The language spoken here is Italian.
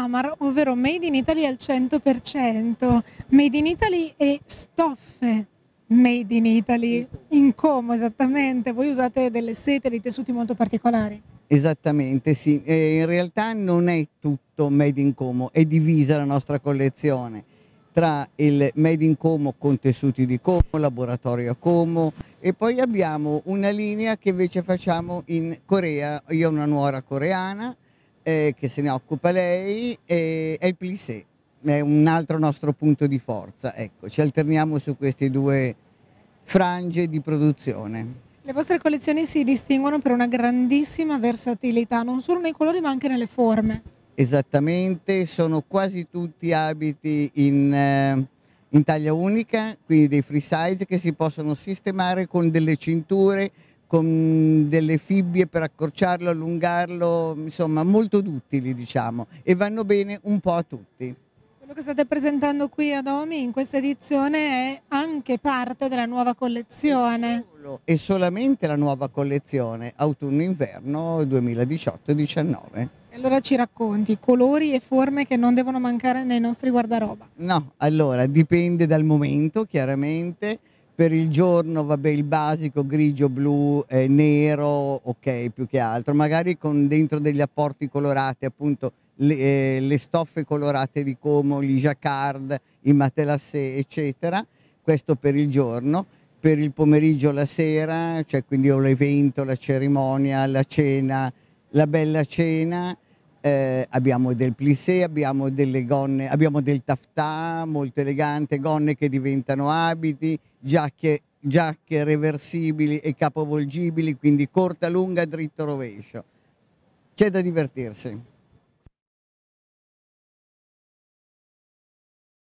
Summer, ovvero Made in Italy al 100%. Made in Italy e stoffe Made in Italy. In Como esattamente, voi usate delle sete, dei tessuti molto particolari. Esattamente, sì. In realtà non è tutto Made in Como, è divisa la nostra collezione tra il Made in Como con tessuti di Como, laboratorio a Como, e poi abbiamo una linea che invece facciamo in Corea. Io ho una nuora coreana che se ne occupa lei, e è il plissé, è un altro nostro punto di forza. Ecco, ci alterniamo su queste due frange di produzione. Le vostre collezioni si distinguono per una grandissima versatilità, non solo nei colori ma anche nelle forme. Esattamente, sono quasi tutti abiti in taglia unica, quindi dei free size che si possono sistemare con delle cinture, con delle fibbie per accorciarlo, allungarlo, insomma molto duttili diciamo, e vanno bene un po' a tutti. Quello che state presentando qui ad Omi in questa edizione è anche parte della nuova collezione. E solamente la nuova collezione autunno-inverno 2018-19. E allora ci racconti colori e forme che non devono mancare nei nostri guardaroba. No, allora dipende dal momento chiaramente. Per il giorno, vabbè, il basico grigio, blu, nero, ok, più che altro, magari con dentro degli apporti colorati, appunto le stoffe colorate di Como, gli jacquard, i matelassé, eccetera. Questo per il giorno. Per il pomeriggio, la sera, cioè quindi ho l'evento, la cerimonia, la cena, la bella cena. Abbiamo del plissé, abbiamo delle gonne, abbiamo del taffetà molto elegante, gonne che diventano abiti, giacche reversibili e capovolgibili, quindi corta, lunga, dritto, rovescio. C'è da divertirsi.